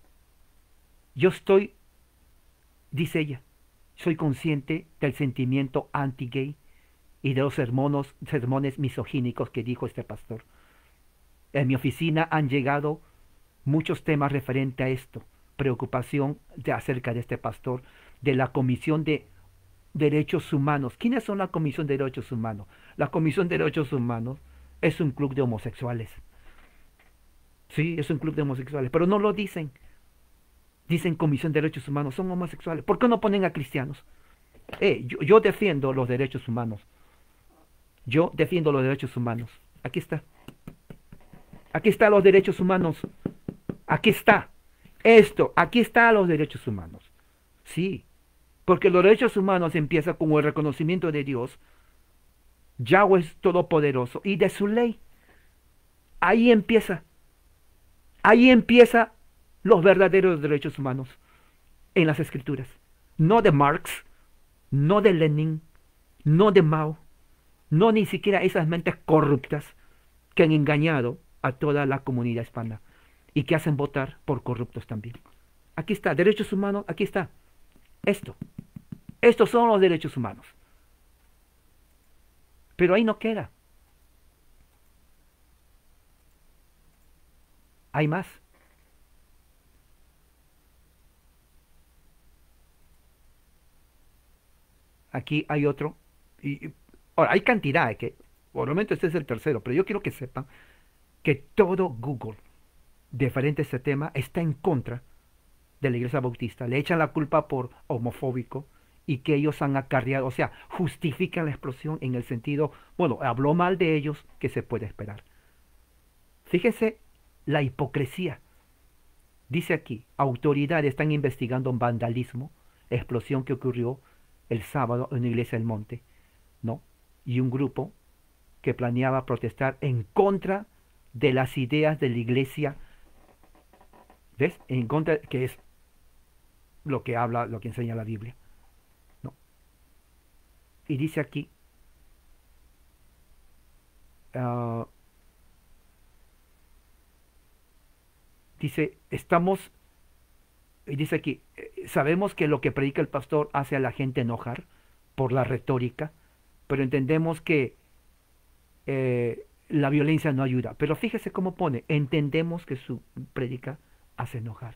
dice ella, soy consciente del sentimiento anti-gay y de los sermones misogínicos que dijo este pastor. En mi oficina han llegado muchos temas referentes a esto. Preocupación acerca de este pastor, de la Comisión de Derechos Humanos. ¿Quiénes son la Comisión de Derechos Humanos? La Comisión de Derechos Humanos es un club de homosexuales. Sí, es un club de homosexuales, pero no lo dicen. Dicen Comisión de Derechos Humanos, son homosexuales. ¿Por qué no ponen a cristianos? Yo defiendo los derechos humanos. Yo defiendo los derechos humanos. Aquí está. Aquí están los derechos humanos. Aquí está. Esto, aquí están los derechos humanos. Sí, porque los derechos humanos empiezan con el reconocimiento de Dios, Yahweh es todopoderoso, y de su ley. Ahí empieza. Ahí empieza los verdaderos derechos humanos en las escrituras. No de Marx, no de Lenin, no de Mao, no ni siquiera esas mentes corruptas que han engañado a toda la comunidad hispana y que hacen votar por corruptos también. Aquí está, derechos humanos, aquí está. Estos son los derechos humanos. Pero ahí no queda. Hay más. Aquí hay otro. Ahora, hay cantidad, que por el momento este es el tercero, pero yo quiero que sepan que todo Google, diferente a este tema, está en contra de la Iglesia Bautista. Le echan la culpa por homofóbico y que ellos han acarreado, o sea, justifican la explosión en el sentido, bueno, habló mal de ellos, que se puede esperar. Fíjense la hipocresía. Dice aquí, autoridades están investigando un vandalismo, explosión que ocurrió el sábado en una iglesia del monte, ¿no? Y un grupo que planeaba protestar en contra de las ideas de la iglesia, ¿ves? En contra, que es lo que habla, lo que enseña la Biblia, ¿no? Y dice aquí, dice, y dice aquí, sabemos que lo que predica el pastor hace a la gente enojar por la retórica, pero entendemos que la violencia no ayuda. Pero fíjese cómo pone, entendemos que su predica hace enojar.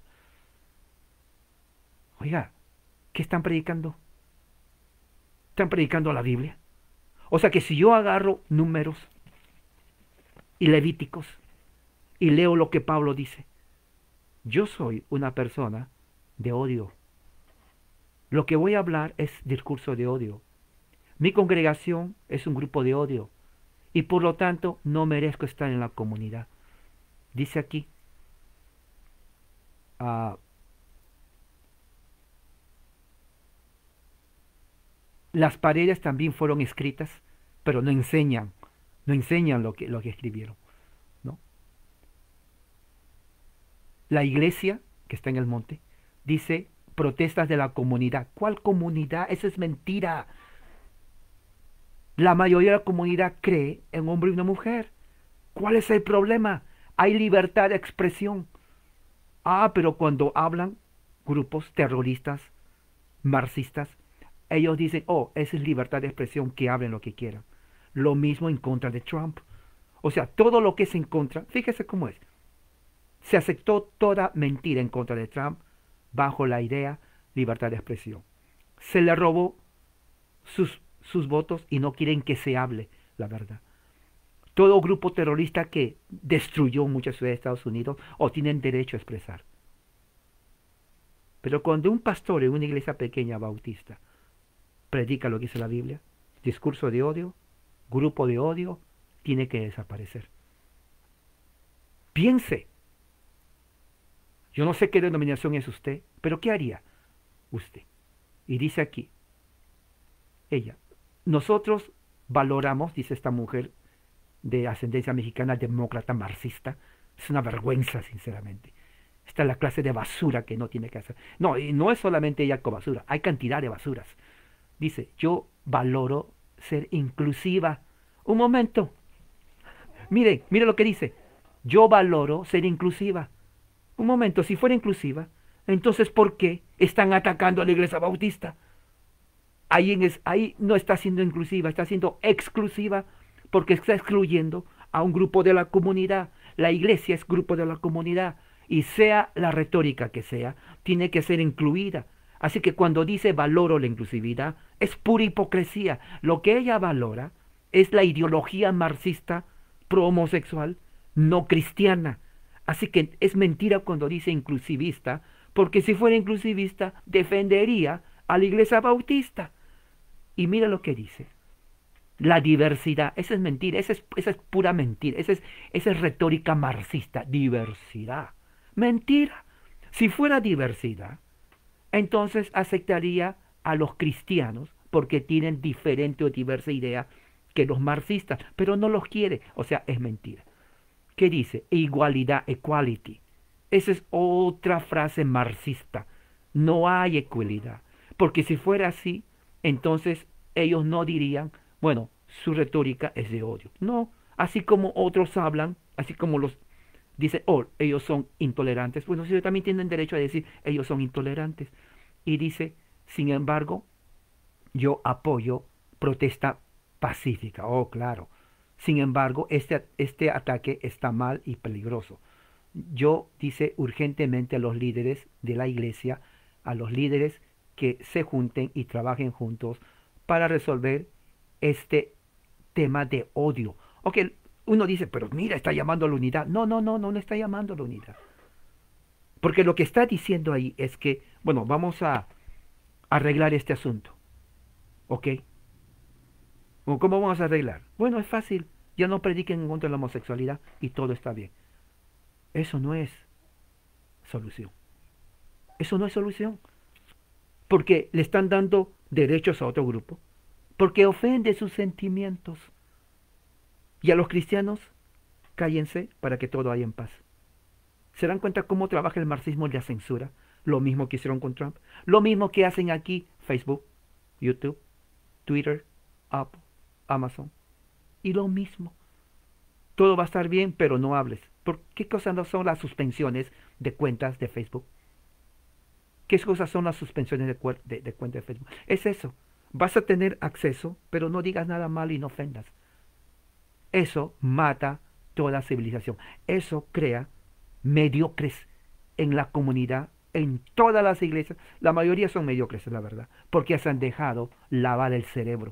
Oiga, ¿qué están predicando? ¿Están predicando la Biblia? O sea que si yo agarro Números y Levíticos y leo lo que Pablo dice, yo soy una persona de odio. Lo que voy a hablar es discurso de odio. Mi congregación es un grupo de odio y por lo tanto no merezco estar en la comunidad. Dice aquí, las paredes también fueron escritas, pero no enseñan lo que escribieron, ¿no? La iglesia, que está en el monte, dice protestas de la comunidad. ¿Cuál comunidad? Eso es mentira. La mayoría de la comunidad cree en un hombre y una mujer. ¿Cuál es el problema? Hay libertad de expresión. Pero cuando hablan grupos terroristas, marxistas, ellos dicen, esa es libertad de expresión, que hablen lo que quieran. Lo mismo en contra de Trump. O sea, todo lo que es en contra, fíjese cómo es. Se aceptó toda mentira en contra de Trump bajo la idea libertad de expresión. Se le robó sus votos y no quieren que se hable la verdad. Todo grupo terrorista que destruyó muchas ciudades de Estados Unidos tienen derecho a expresar. Pero cuando un pastor en una iglesia pequeña bautista predica lo que dice la Biblia, discurso de odio, grupo de odio, tiene que desaparecer. Piense. Yo no sé qué denominación es usted, pero ¿qué haría usted? Y dice aquí, ella, nosotros valoramos, dice esta mujer de ascendencia mexicana, demócrata, marxista, es una vergüenza, sinceramente. Esta es la clase de basura que no tiene que hacer. No, y no es solamente ella con basura, hay cantidad de basuras. Dice, yo valoro ser inclusiva. Un momento. Mire lo que dice. Yo valoro ser inclusiva. Un momento, si fuera inclusiva, entonces ¿por qué están atacando a la iglesia bautista? Ahí no está siendo inclusiva, está siendo exclusiva, porque está excluyendo a un grupo de la comunidad. La iglesia es grupo de la comunidad, y sea la retórica que sea, tiene que ser incluida. Así que cuando dice valoro la inclusividad, es pura hipocresía. Lo que ella valora es la ideología marxista pro homosexual, no cristiana. Así que es mentira cuando dice inclusivista, porque si fuera inclusivista defendería a la iglesia bautista. Y mira lo que dice. La diversidad, esa es mentira, esa es pura mentira, esa es retórica marxista, diversidad. Mentira. Si fuera diversidad, entonces aceptaría a los cristianos porque tienen diferente o diversa idea que los marxistas, pero no los quiere, o sea, es mentira. ¿Qué dice? Igualdad, equality. Esa es otra frase marxista. No hay equidad, porque si fuera así, entonces ellos no dirían, bueno, su retórica es de odio. No, así como otros hablan, así como los dicen, oh, ellos son intolerantes. Bueno, ellos también tienen derecho a decir, ellos son intolerantes. Y dice, sin embargo, yo apoyo protesta pacífica. Oh, claro. Sin embargo, este ataque está mal y peligroso. Yo, dice urgentemente a los líderes de la iglesia, a los líderes que se junten y trabajen juntos para resolver este tema de odio. Ok, uno dice, pero mira, está llamando a la unidad. No, no, no, no, no está llamando a la unidad. Porque lo que está diciendo ahí es que, bueno, vamos a arreglar este asunto. ¿Ok? ¿Cómo vamos a arreglar? Bueno, es fácil. Ya no prediquen en contra de la homosexualidad y todo está bien. Eso no es solución. Eso no es solución. Porque le están dando derechos a otro grupo. Porque ofende sus sentimientos. Y a los cristianos, cállense para que todo haya en paz. ¿Se dan cuenta cómo trabaja el marxismo y la censura? Lo mismo que hicieron con Trump. Lo mismo que hacen aquí Facebook, YouTube, Twitter, Apple, Amazon. Y lo mismo. Todo va a estar bien, pero no hables. ¿Por qué cosas no son las suspensiones de cuentas de Facebook? ¿Qué cosas son las suspensiones de cuentas de Facebook? Es eso. Vas a tener acceso, pero no digas nada mal y no ofendas. Eso mata toda civilización. Eso crea mediocres en la comunidad, en todas las iglesias. La mayoría son mediocres, la verdad, porque se han dejado lavar el cerebro.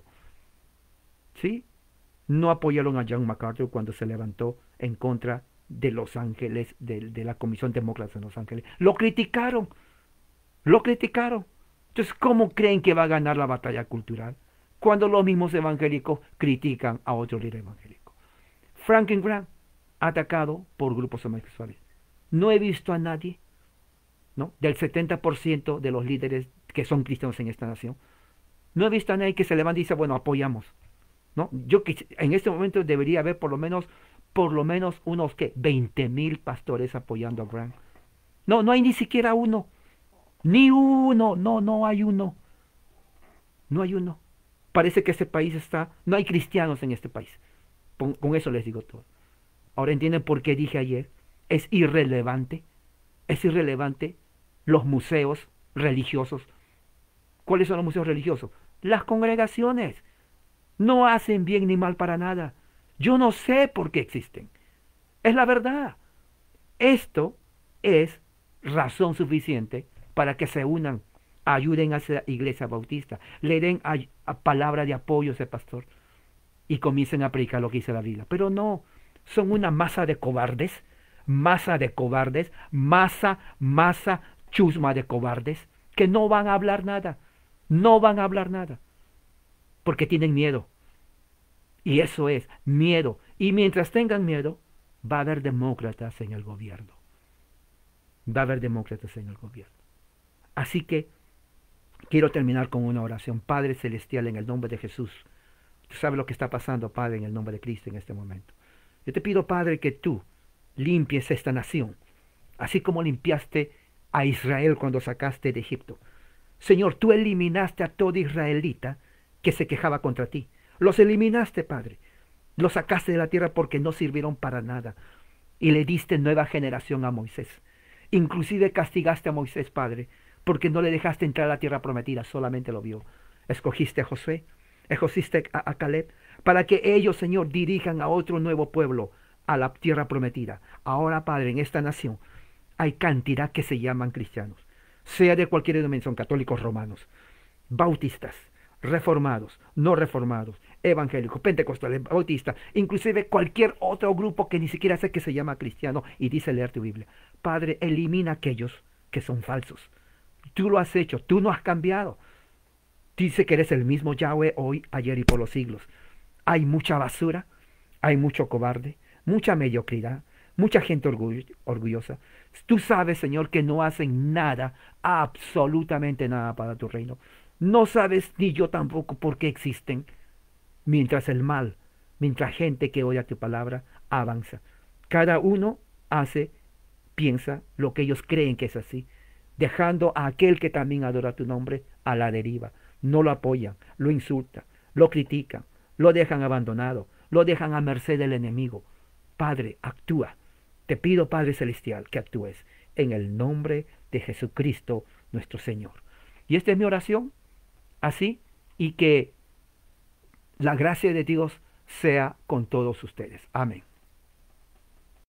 ¿Sí? No apoyaron a John MacArthur cuando se levantó en contra de Los Ángeles, de la Comisión Demócrata de Los Ángeles. Lo criticaron. Lo criticaron. Entonces, ¿cómo creen que va a ganar la batalla cultural? Cuando los mismos evangélicos critican a otro líder evangélico. Franklin Graham, atacado por grupos homosexuales. No he visto a nadie, ¿no?, del 70% de los líderes que son cristianos en esta nación. No he visto a nadie que se levante y dice, bueno, apoyamos. ¿No? En este momento debería haber por lo menos unos, ¿qué?, 20,000 pastores apoyando a Graham. No, no hay ni siquiera uno. Ni uno. No, no hay uno. No hay uno. Parece que este país no hay cristianos en este país. Con eso les digo todo. Ahora entienden por qué dije ayer. Es irrelevante. Es irrelevante los museos religiosos. ¿Cuáles son los museos religiosos? Las congregaciones. No hacen bien ni mal para nada. Yo no sé por qué existen. Es la verdad. Esto es razón suficiente para que se unan, ayuden a esa iglesia bautista, le den a palabra de apoyo a ese pastor y comiencen a predicar lo que dice la Biblia. Pero no, son una masa de cobardes, masa chusma de cobardes, que no van a hablar nada, no van a hablar nada, porque tienen miedo. Y eso es miedo. Y mientras tengan miedo, va a haber demócratas en el gobierno. Va a haber demócratas en el gobierno. Así que quiero terminar con una oración. Padre Celestial, en el nombre de Jesús. Tú sabes lo que está pasando, Padre, en el nombre de Cristo en este momento. Yo te pido, Padre, que tú limpies esta nación, así como limpiaste a Israel cuando sacaste de Egipto. Señor, tú eliminaste a todo israelita que se quejaba contra ti. Los eliminaste, Padre. Los sacaste de la tierra porque no sirvieron para nada. Y le diste nueva generación a Moisés. Inclusive castigaste a Moisés, Padre, porque no le dejaste entrar a la tierra prometida, solamente lo vio. Escogiste a Josué, escogiste a Caleb, para que ellos, Señor, dirijan a otro nuevo pueblo a la tierra prometida. Ahora, Padre, en esta nación hay cantidad que se llaman cristianos, sea de cualquier dimensión, católicos romanos, bautistas, reformados, no reformados, evangélicos, pentecostales, bautistas, inclusive cualquier otro grupo que ni siquiera sé que se llama cristiano y dice leer tu Biblia. Padre, elimina aquellos que son falsos. Tú lo has hecho, tú no has cambiado. Dice que eres el mismo Yahweh hoy, ayer y por los siglos. Hay mucha basura, hay mucho cobarde, mucha mediocridad, mucha gente orgullosa. Tú sabes, Señor, que no hacen nada, absolutamente nada para tu reino. No sabes ni yo tampoco por qué existen, mientras el mal, mientras gente que oye tu palabra avanza. Cada uno hace, piensa lo que ellos creen que es así, dejando a aquel que también adora tu nombre a la deriva. No lo apoyan, lo insultan, lo critican, lo dejan abandonado, lo dejan a merced del enemigo. Padre, actúa. Te pido, Padre Celestial, que actúes en el nombre de Jesucristo nuestro Señor. Y esta es mi oración, así, y que la gracia de Dios sea con todos ustedes. Amén.